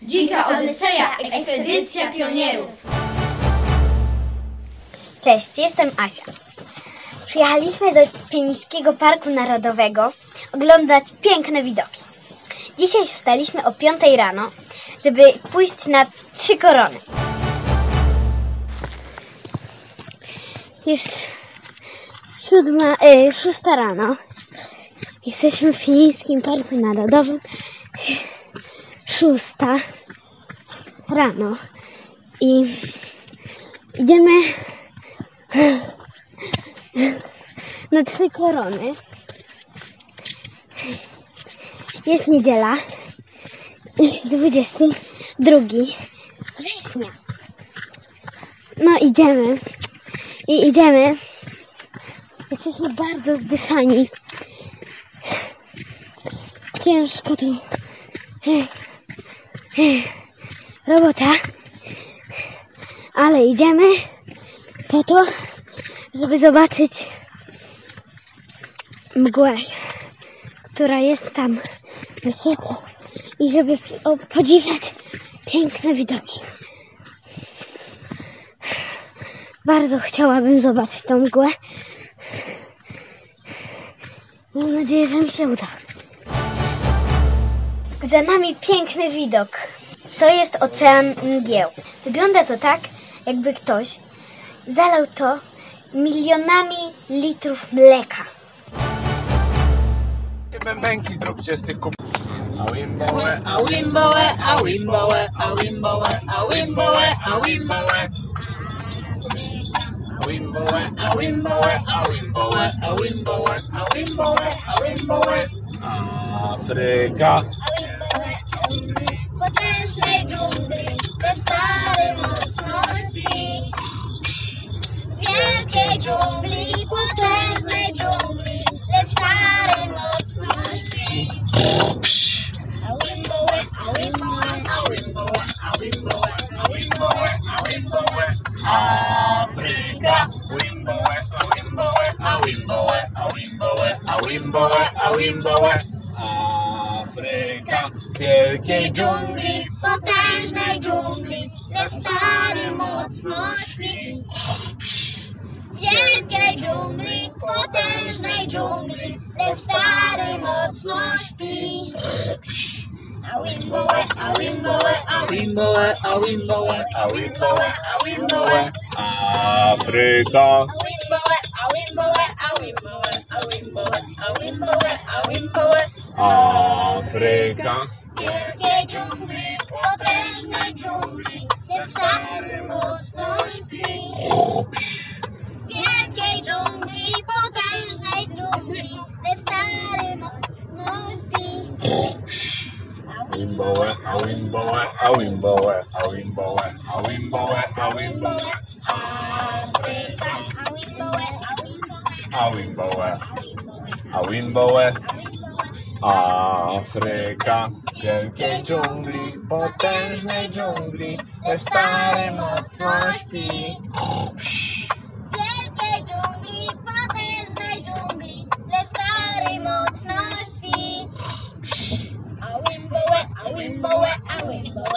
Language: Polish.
Dzika Odyseja, ekspedycja pionierów. Cześć, jestem Asia. Przyjechaliśmy do Pienińskiego Parku Narodowego oglądać piękne widoki. Dzisiaj wstaliśmy o 5 rano, żeby pójść na 3 korony. Jest 6 rano. Jesteśmy w Pienińskim Parku Narodowym. 6 rano. I idziemy na 3 korony. Jest niedziela, 22 września. No idziemy. Jesteśmy bardzo zdyszani. Ciężko to robota, ale idziemy po to, żeby zobaczyć mgłę, która jest tam wysoko i żeby podziwiać piękne widoki. Bardzo chciałabym zobaczyć tą mgłę. Mam nadzieję, że mi się uda. Za nami piękny widok. To jest ocean mgieł. Wygląda to tak, jakby ktoś zalał to milionami litrów mleka. Bębenki zróbcie z tych kup... Awimboe, awimboe, awimboe, awimboe, awimboe, awimboe. Awimboe, awimboe, awimboe, awimboe, awimboe, awimboe. Afryka. Potężnej dżungli, te stary mocno śpi. Wielkiej dżungli, potężnej dżungli, te stary mocno śpi. Awimboe, awimboe, Awimboe, awimboe, awimboe, awimboe. Afryka. Awimboe, awimboe, awimboe, awimboe, awimboe, awimboe. Afryka. Wielkiej dżungli. potężnej dżungli, lecz stary mocno śpi. Wielkiej dżungli, potężnej dżungli, lecz stary mocno śpi. Awimboe, awimboe, Awimboe, awimboe, awimboe, awimboe. Afryka. awimboe, awimboe, awimboe, awimboe, awimboe, awimboe. Afryka. Wielkiej dżungli, potężnej dżungli, lecz stary mocno śpi. Wielkiej dżungli, potężnej dżungli, lecz stary mocno śpi. Awimboe, awimboe, awimboe, awimboe, awimboe, awimboe. Afryka, awimboe, awimboe, Awimboe, awimboe. Afryka. Wielkiej dżungli, potężnej dżungli, lecz stary mocno śpi. wielkiej dżungli, potężnej dżungli, lecz stary mocno śpi. Awimboe, awimboe, awimboe,